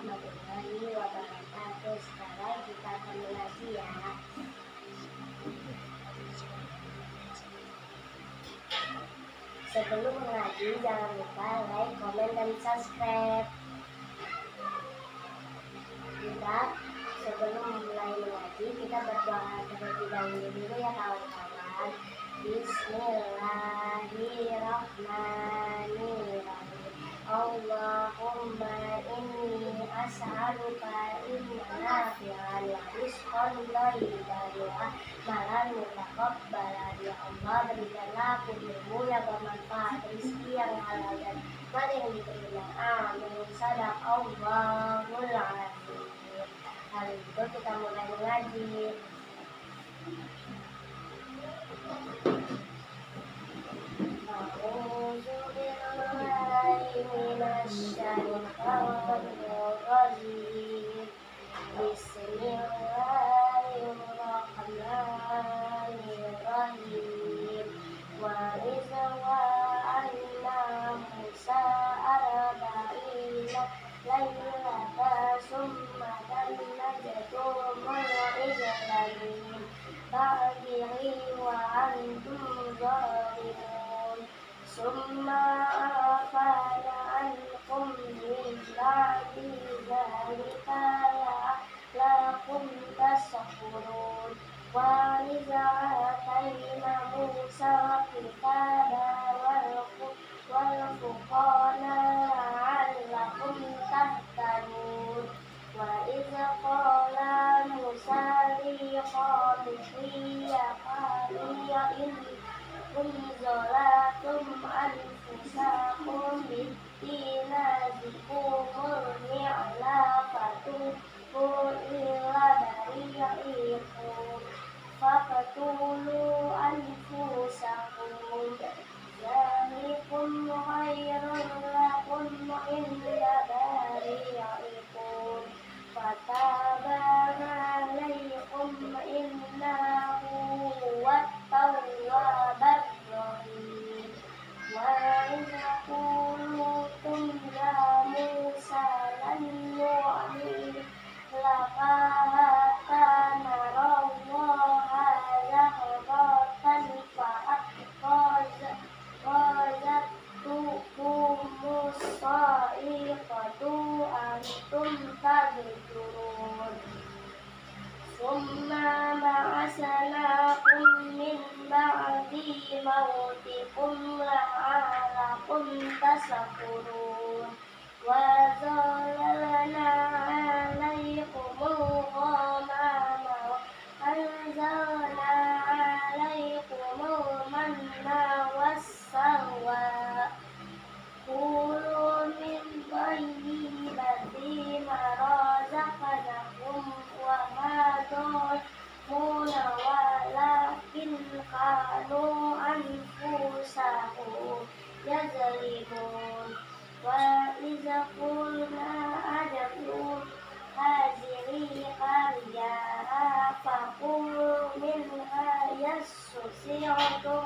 warahmatullahi wabarakatuh. Sekarang kita akan mengaji ya. Sebelum mengaji jangan lupa like, komen, dan subscribe. Kita sebelum mulai mengaji kita berdoa terlebih dahulu dulu ya kawan-kawan. Bismillahirrahmanirrahim. Allahumma inni as'aluka ilman nafi'an wa rizqan thayyiban wa amalan mutaqabbalan. Ya Allah, berikanlah aku ilmu yang bermanfaat, rezeki yang halal, dan amal yang diterima. Amin. Shadaqallahul azim. Hari itu kita mulai mengaji. A'udzu billahi minasy syaithanir rajim. Bismillahirrahmanirrahim. Wa idza wa'adna Musa arba'ina laylatan summa najtumul ijlamin ba'diri wa antum zalimun. Summa afana ankum min ba'di dzalika la'allakum tashkurun. Wa idza atayna Musa kitaba wal furqana la'allakum tahtadun. Wa idza qala Musa liqaumihi ya qaumi zalamtum anfusakum bittinazikumul ni'la fatubu ila bari'ikum faqtulu anfusakum zalikum khairun lakum inda bari'ikum fataba alaikum innahu huwat tawwabur rahim. Wa idza qultum ya Musa lan nu'mina laka hatta narallaha jahratan fa'akhadhatkumus sa'iqatu antum tabsurun. Summa ba'asnakum min ba'di mautikum la'allakum tashkurun. Wa zalalna 'alaikumul ghamama wa anzalna 'alaikumul manna wassalwa. Kulu min thayyibati ma razaqnakum wa ma zalamuna walakin kanu anfusahum yazlimun. Wa idza qulna adkhulu hadhihi qaryatan faqulu minha yas'si'tum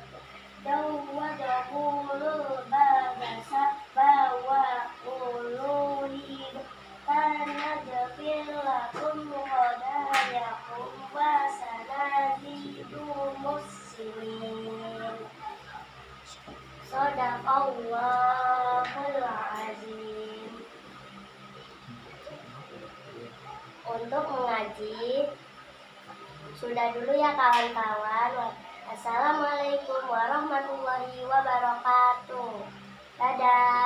dakhulul baba sabba wa qulu sanadkhil lakum hadayakum wa sanazidu muslimin. Shadaqallahul azim. Untuk mengaji sudah dulu ya kawan-kawan. Assalamualaikum warahmatullahi wabarakatuh. Dadah.